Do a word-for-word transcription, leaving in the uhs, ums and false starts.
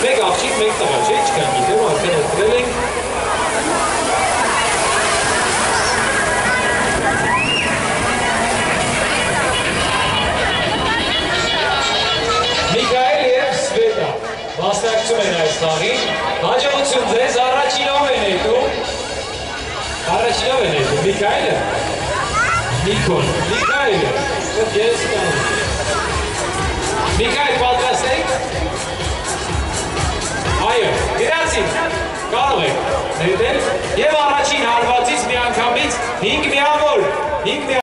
Մեկ աղջիկ, մեկ տղա, չէ, չկան գիտեմ, արդեն ընտրել ենք։ Միքայել և Սվետա մասնակցում են այս խաղին, հաջողություն ձեզ, առաջինով են եկում, առաջինով են եկում, Միքայելը, Նիկոն, Միքայելը, ես կանում, Միքայել պատրաստ եք, այո, գրացին, կարող եք ներդել և առաջին հարվածից մի անգամից հինգ միավոր, հինգ միավոր